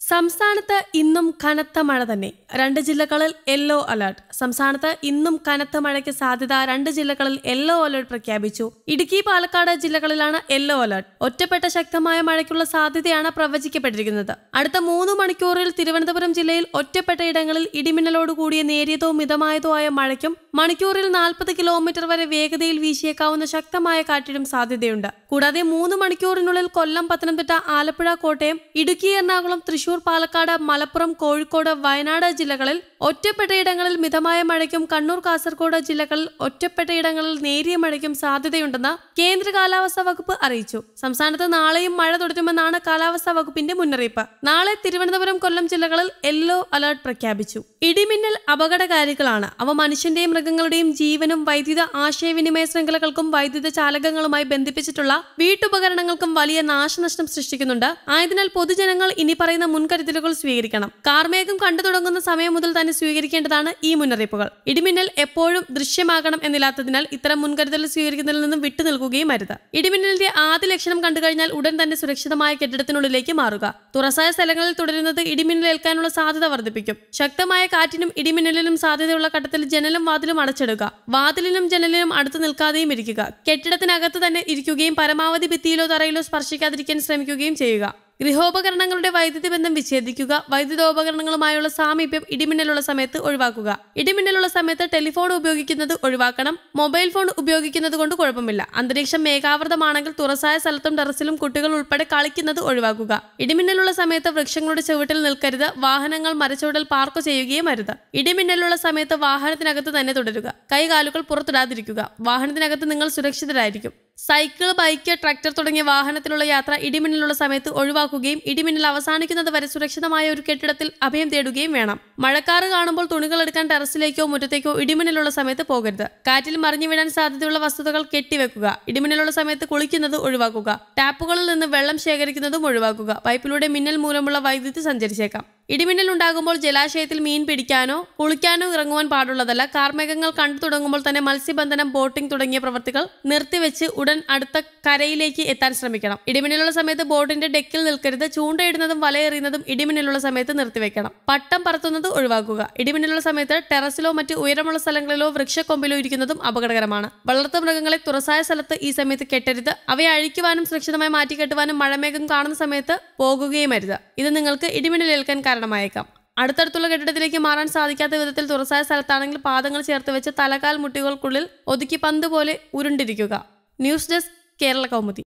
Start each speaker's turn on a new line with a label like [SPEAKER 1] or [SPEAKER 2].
[SPEAKER 1] സംസ്ഥാനത്ത് ഇന്നും കനത്ത മഴ തന്നെ. 2 ജില്ലകളിൽ യെല്ലോ അലർട്ട്. സംസ്ഥാനത്ത് ഇന്നും കനത്ത മഴയ്ക്ക് സാധ്യത. 2 ജില്ലകളിൽ യെല്ലോ അലർട്ട് പ്രഖ്യാപിച്ചു. ഇടുക്കി, പാലക്കാട് ജില്ലകളിലാണ് യെല്ലോ അലർട്ട്. ഒറ്റപ്പെട്ട ശക്തമായ മഴയ്ക്കുള്ള സാധ്യതയാണ് പ്രവചിക്കപ്പെട്ടിരിക്കുന്നത്. അടുത്ത 3 മണിക്കൂറിൽ തിരുവനന്തപുരം ജില്ലയിൽ ഒറ്റപ്പെട്ട ഇടങ്ങളിൽ ഇടിമിന്നലോട് കൂടിയ നേരിയതോ മിതമായതോ ആയ മഴയ്ക്കും മണിക്കൂറിൽ 40 കിലോമീറ്റർ വരെ വേഗതയിൽ വീശിയേക്കാവുന്ന ശക്തമായ കാറ്റിനും സാധ്യതയുണ്ട്. കൂടാതെ 3 മണിക്കൂറിനുള്ളിൽ കൊല്ലം, പത്തനംതിട്ട, ആലപ്പുഴ, കോട്ടയം, ഇടുക്കി, എറണാകുളം, തൃശൂർ, പാലക്കാട്, മലപ്പുറം, കോഴിക്കോട്, വയനാട് ജില്ലകളിൽ ഒറ്റപ്പെട്ടയിടങ്ങളിൽ മിതമായ മഴയ്ക്കും കണ്ണൂർ, കാസർഗോഡ് ജില്ലകളിൽ ഒറ്റപ്പെട്ടയിടങ്ങളിൽ നേരിയ മഴയ്ക്കും സാധ്യതയുണ്ടെന്ന് കേന്ദ്ര കാലാവസ്ഥാ വകുപ്പ് അറിയിച്ചു. സംസ്ഥാനത്ത് നാളെയും മഴ തുടരുമെന്നാണ് കാലാവസ്ഥാ വകുപ്പിന്റെ മുന്നറിയിപ്പ്. നാളെ തിരുവനന്തപുരം, കൊല്ലം ജില്ലകളിൽ യെല്ലോ അലർട്ട് പ്രഖ്യാപിച്ചു. ഇടിമിന്നൽ അപകടകാരികളാണ്. അവ മനുഷ്യന്റെയും മൃഗങ്ങളുടെയും ജീവനും വൈദ്യുത ആശയവിനിമയ ശൃംഖലകൾക്കും വൈദ്യുത ചാലകങ്ങളുമായി ബന്ധിപ്പിച്ചിട്ടുള്ള വീട്ടുപകരണങ്ങൾക്കും വലിയ നാശനഷ്ടം സൃഷ്ടിക്കുന്നുണ്ട്. ആയതിനാൽ പൊതുജനങ്ങൾ ഇനി പറയുന്ന മുൻകരുതലുകൾ സ്വീകരിക്കണം. കാർമേഘം കണ്ടു തുടങ്ങുന്ന സമയം മുതൽ തന്നെ സ്വീകരിക്കേണ്ടതാണ് ഈ മുന്നറിയിപ്പുകൾ. ഇടിമിന്നൽ എപ്പോഴും ദൃശ്യമാകണം എന്നില്ലാത്തതിനാൽ ഇത്തരം മുൻകരുതൽ സ്വീകരിക്കുന്നതിൽ നിന്നും വിട്ടുനിൽക്കുകയും അരുത്. ഇടിമിന്നലിന്റെ ആദ്യ ലക്ഷണം കണ്ടുകഴിഞ്ഞാൽ ഉടൻ തന്നെ സുരക്ഷിതമായ കെട്ടിടത്തിനുള്ളിലേക്ക് മാറുക. തുറസായ സ്ഥലങ്ങളിൽ തുടരുന്നത് ഇടിമിന്നൽ ഏൽക്കാനുള്ള സാധ്യത വർദ്ധിപ്പിക്കും. ശക്തമായ കാറ്റിനും ഇടിമിന്നലിനും സാധ്യതയുള്ള ഘട്ടത്തിൽ ജനലും വാതിലും അടച്ചിടുക. വാതിലിനും ജനലിനും അടുത്ത് നിൽക്കാതെയും ഇരിക്കുക. കെട്ടിടത്തിനകത്ത് തന്നെ ഇരിക്കുകയും പരമാവധി ഭിത്തിയിലോ തറയിലോ സ്പർശിക്കാതിരിക്കാൻ ശ്രമിക്കുകയും ചെയ്യുക. ഗൃഹോപകരണങ്ങളുടെ വൈദ്യുതി ബന്ധം വിച്ഛേദിക്കുക. വൈദ്യുതോപകരണങ്ങളുമായുള്ള സാമീപ്യം ഇടിമിന്നലുള്ള സമയത്ത് ഒഴിവാക്കുക. ഇടിമിന്നലുള്ള സമയത്ത് ടെലിഫോൺ ഉപയോഗിക്കുന്നത് ഒഴിവാക്കണം. മൊബൈൽ ഫോൺ ഉപയോഗിക്കുന്നത് കൊണ്ട് കുഴപ്പമില്ല. അന്തരീക്ഷം മേഘാവൃതമാണെങ്കിൽ തുറസായ സ്ഥലത്തും ടെറസിലും കുട്ടികൾ ഉൾപ്പെടെ കളിക്കുന്നത് ഒഴിവാക്കുക. ഇടിമിന്നലുള്ള സമയത്ത് വൃക്ഷങ്ങളുടെ ചുവട്ടിൽ നിൽക്കരുത്. വാഹനങ്ങൾ മരച്ചുവട്ടിൽ പാർക്ക് ചെയ്യുകയും അരുത്. ഇടിമിന്നലുള്ള സമയത്ത് വാഹനത്തിനകത്ത് തന്നെ തുടരുക. കൈകാലുകൾ പുറത്തിടാതിരിക്കുക. വാഹനത്തിനകത്ത് നിങ്ങൾ സുരക്ഷിതരായിരിക്കും. സൈക്കിൾ, ബൈക്ക്, ട്രാക്ടർ തുടങ്ങിയ വാഹനത്തിലുള്ള യാത്ര ഇടിമിന്നലുള്ള സമയത്ത് ഒഴിവാക്കുകയും ഇടിമിന്നൽ അവസാനിക്കുന്നത് വരെ സുരക്ഷിതമായ ഒരു കെട്ടിടത്തിൽ അഭയം തേടുകയും വേണം. മഴക്കാറ് കാണുമ്പോൾ തുണികൾ എടുക്കാൻ ടെറസിലേക്കോ മുറ്റത്തേക്കോ ഇടിമിന്നലുള്ള സമയത്ത് പോകരുത്. കാറ്റിൽ മറിഞ്ഞു വീഴാൻ സാധ്യതയുള്ള വസ്തുതകൾ കെട്ടിവെക്കുക. ഇടിമിന്നലുള്ള സമയത്ത് കുളിക്കുന്നത് ഒഴിവാക്കുക. ടാപ്പുകളിൽ നിന്ന് വെള്ളം ശേഖരിക്കുന്നതും ഒഴിവാക്കുക. പൈപ്പിലൂടെ മിന്നൽ മൂലമുള്ള വൈദ്യുതി സഞ്ചരിച്ചേക്കാം. ഇടിമിന്നൽ ഉണ്ടാകുമ്പോൾ ജലാശയത്തിൽ മീൻ പിടിക്കാനോ കുളിക്കാനോ ഇറങ്ങുവാൻ പാടുള്ളതല്ല. കാർമേഘങ്ങൾ കണ്ടു തുടങ്ങുമ്പോൾ തന്നെ മത്സ്യബന്ധനം, ബോട്ടിംഗ് തുടങ്ങിയ പ്രവൃത്തികൾ നിർത്തിവെച്ച് ഉടൻ അടുത്ത കരയിലേക്ക് എത്താൻ ശ്രമിക്കണം. ഇടിമിന്നലുള്ള സമയത്ത് ബോട്ടിന്റെ ഡെക്കിൽ നിൽക്കരുത്. ചൂണ്ടയിടുന്നതും വലയെറിയുന്നതും ഇടിമിന്നലുള്ള സമയത്ത് നിർത്തിവെക്കണം. പട്ടം പറത്തുന്നത് ഒഴിവാക്കുക. ഇടിമിന്നലുള്ള സമയത്ത് ടെറസിലോ മറ്റ് ഉയരമുള്ള സ്ഥലങ്ങളിലോ വൃക്ഷക്കൊമ്പിലോ ഇരിക്കുന്നതും അപകടകരമാണ്. വളർത്തു മൃഗങ്ങളെ തുറസായ സ്ഥലത്ത് ഈ സമയത്ത് കെട്ടരുത്. അവയെ അഴിക്കുവാനും സുരക്ഷിതമായി മാറ്റിക്കെട്ടുവാനും മഴമേഘം കാണുന്ന സമയത്ത് പോകുകയും അരുത്. ഇത് നിങ്ങൾക്ക് ഇടിമിന്നലേൽക്കാൻ കാരണമായേക്കാം. അടുത്തടുത്തുള്ള കെട്ടിടത്തിലേക്ക് മാറാൻ സാധിക്കാത്ത വിധത്തിൽ തുറസായ സ്ഥലത്താണെങ്കിൽ പാദങ്ങൾ ചേർത്ത് വെച്ച് തലകാൽ മുട്ടികൾക്കുള്ളിൽ ഒതുക്കി പന്ത് പോലെ ഉരുണ്ടിരിക്കുക. News desk, Kerala Kaumudi.